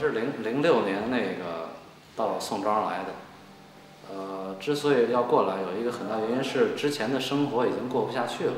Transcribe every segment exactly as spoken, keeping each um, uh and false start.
是零零六年那个到宋庄来的。呃，之所以要过来，有一个很大原因是之前的生活已经过不下去了。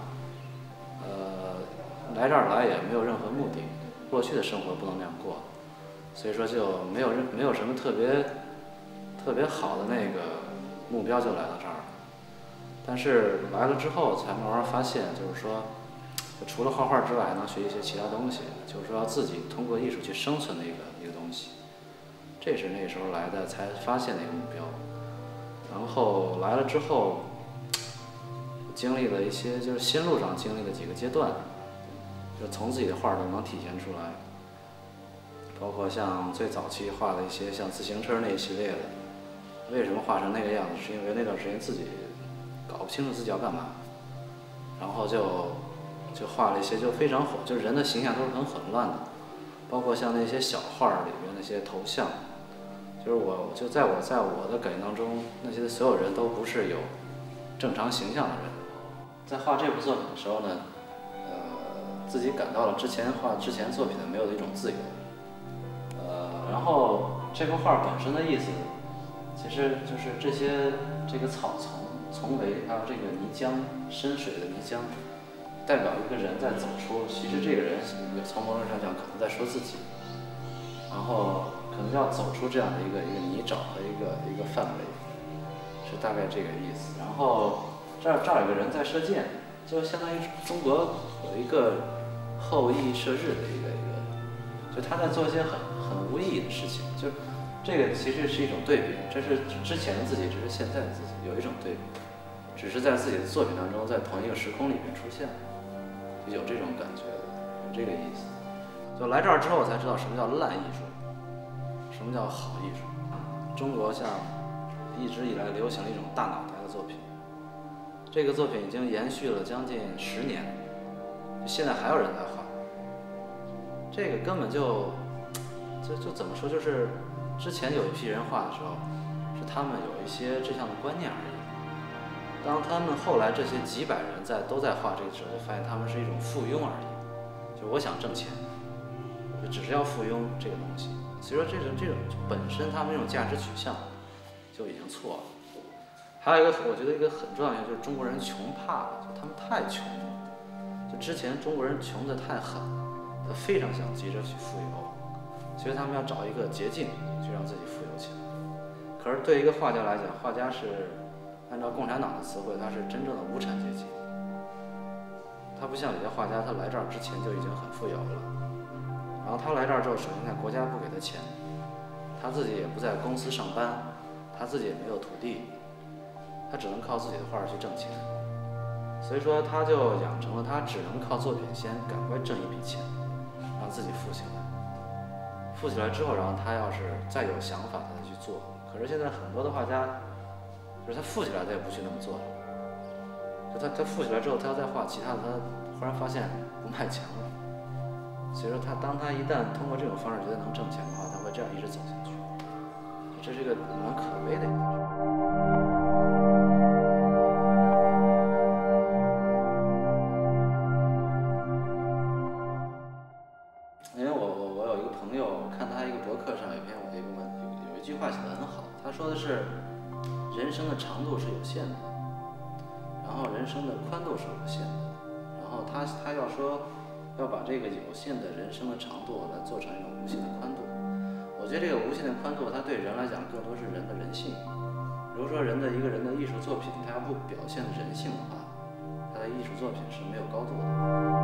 呃，来这儿来也没有任何目的，过去的生活不能那样过，所以说就没有任没有什么特别特别好的那个目标就来到这儿。但是来了之后才慢慢发现，就是说，就除了画画之外，还能学一些其他东西，就是说要自己通过艺术去生存的一个一个东西。这是那时候来的才发现的一个目标。然后来了之后，经历了一些就是心路上经历了几个阶段，就从自己的画都能体现出来。包括像最早期画的一些像自行车那一系列的，为什么画成那个样子？是因为那段时间自己搞不清楚自己要干嘛，然后就就画了一些就非常混，就是人的形象都是很混乱的，包括像那些小画里边那些头像，就是我就在我在我的感觉当中，那些所有人都不是有正常形象的人。在画这部作品的时候呢，呃，自己感到了之前画之前作品的没有的一种自由。呃，然后这幅画本身的意思，其实就是这些这个草丛。丛围，还有这个泥浆，深水的泥浆，代表一个人在走出。其实这个人从某种上讲，可能在说自己，然后可能要走出这样的一个一个泥沼和一个一个范围，是大概这个意思。然后这儿这儿有个人在射箭，就相当于中国有一个后羿射日的一个一个，就他在做一些很很无意义的事情，就这个其实是一种对比，这是之前的自己，这是现在的自己，有一种对比。只是在自己的作品当中，在同一个时空里面出现，有这种感觉，有这个意思。就来这儿之后，我才知道什么叫烂艺术，什么叫好艺术。中国像一直以来流行的一种大脑袋的作品，这个作品已经延续了将近十年，现在还有人在画。这个根本就就就怎么说，就是之前有一批人画的时候，是他们有一些这项的观念而已。当他们后来这些几百人在都在画这个时候，就发现他们是一种附庸而已。就我想挣钱，就只是要附庸这个东西。所以说这种这种本身他们这种价值取向就已经错了。还有一个我觉得一个很重要的原因就是中国人穷怕了，就他们太穷了。就之前中国人穷得太狠，他非常想急着去富有，所以他们要找一个捷径去让自己富有起来。可是对一个画家来讲，画家是按照共产党的词汇，他是真正的无产阶级。他不像有些画家，他来这儿之前就已经很富有了。然后他来这儿之后，首先看国家不给他钱，他自己也不在公司上班，他自己也没有土地，他只能靠自己的画去挣钱。所以说，他就养成了他只能靠作品先赶快挣一笔钱，让自己富起来。富起来之后，然后他要是再有想法，他再去做。可是现在很多的画家。就是他富起来，他也不去那么做了。就他他富起来之后，他要再画其他的，他忽然发现不卖钱了。所以说他当他一旦通过这种方式觉得能挣钱的话，他会这样一直走下去。这是一个蛮可悲的一件事。因为我我我有一个朋友，看他一个博客上有一篇我的一个文有有一句话写得很好，他说的是。人生的长度是有限的，然后人生的宽度是有限的，然后他他要说要把这个有限的人生的长度来做成一种无限的宽度。我觉得这个无限的宽度，它对人来讲更多是人的人性。比如说人的一个人的艺术作品，他要不表现人性的话，他的艺术作品是没有高度的。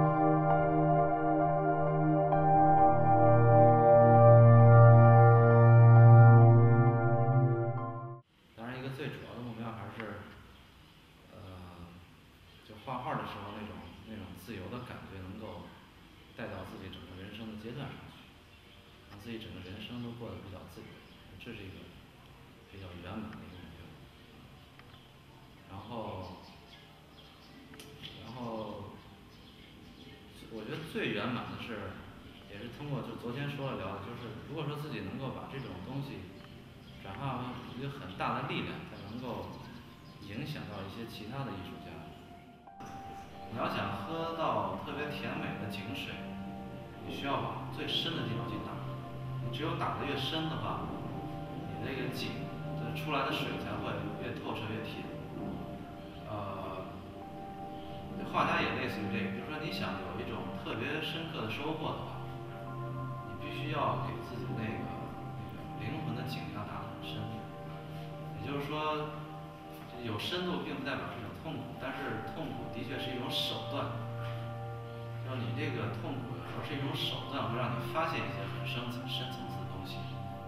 自由的感觉能够带到自己整个人生的阶段上去，让自己整个人生都过得比较自由，这是一个比较圆满的一个目标。然后，然后，我觉得最圆满的是，也是通过就昨天说了聊的，就是如果说自己能够把这种东西转化为一个很大的力量，才能够影响到一些其他的艺术家。你要想喝到特别甜美的井水，你需要往最深的地方去打。你只只有打得越深的话，你那个井的出来的水才会越透彻越甜。呃，画家也类似于这个，就是说你想有一种特别深刻的收获的话，你必须要给自己那个那个灵魂的井要打得很深。也就是说，有深度并不代表是一种痛苦，但是痛苦的确是一种手段。就是你这个痛苦有时候是一种手段，会让你发现一些很深层、深层次的东西。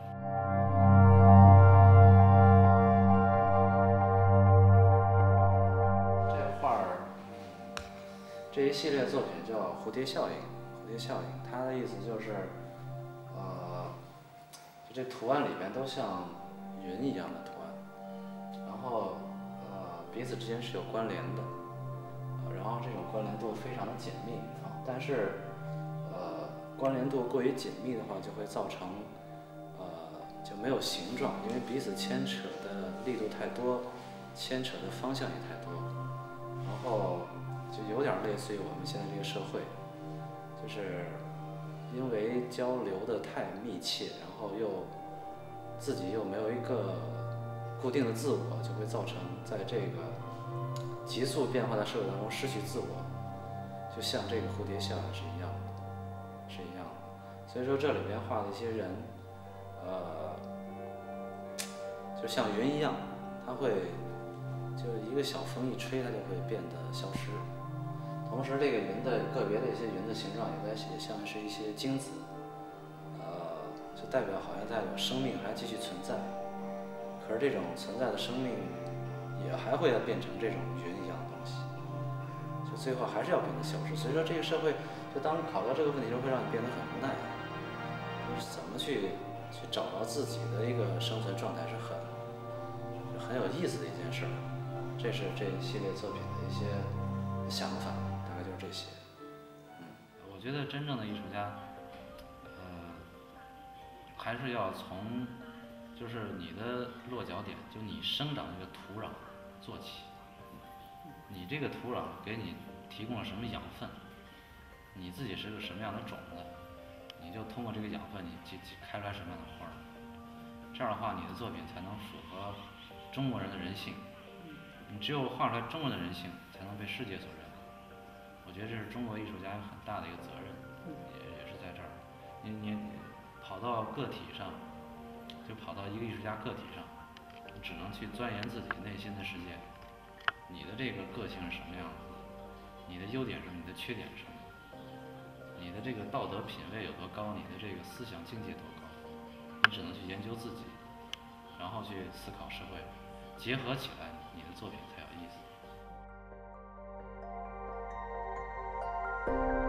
这画儿，这一系列作品叫蝴蝶效应。蝴蝶效应，它的意思就是，呃，就这图案里边都像云一样的图案，然后呃彼此之间是有关联的，呃、然后这种关联度非常的紧密啊，但是呃关联度过于紧密的话，就会造成呃就没有形状，因为彼此牵扯的力度太多，牵扯的方向也太多，然后就有点类似于我们现在这个社会，就是因为交流的太密切，然后又自己又没有一个固定的自我，就会造成在这个急速变化的社会当中失去自我，就像这个蝴蝶效应是一样的，是一样的。所以说这里边画的一些人，呃，就像云一样，它会就一个小风一吹，它就会变得消失。同时，这个云的个别的一些云的形状也在也像是一些精子，呃，就代表好像它有生命还继续存在。可是这种存在的生命也还会要变成这种云一样的东西，就最后还是要变得消失。所以说，这个社会就当考到这个问题时候，会让你变得很无奈，就是怎么去去找到自己的一个生存状态是很很有意思的一件事儿。这是这一系列作品的一些想法。就是这些。 嗯，我觉得真正的艺术家，呃，还是要从，就是你的落脚点，就你生长这个土壤做起。你这个土壤给你提供了什么养分，你自己是个什么样的种子，你就通过这个养分，你去开出来什么样的花儿。这样的话，你的作品才能符合中国人的人性。你只有画出来中国人的人性，才能被世界所认。我觉得这是中国艺术家很大的一个责任，也也是在这儿。你你跑到个体上，就跑到一个艺术家个体上，你只能去钻研自己内心的世界。你的这个个性是什么样子的？你的优点是什么？你的缺点是什么？你的这个道德品位有多高？你的这个思想境界多高？你只能去研究自己，然后去思考社会，结合起来，你的作品才有意思。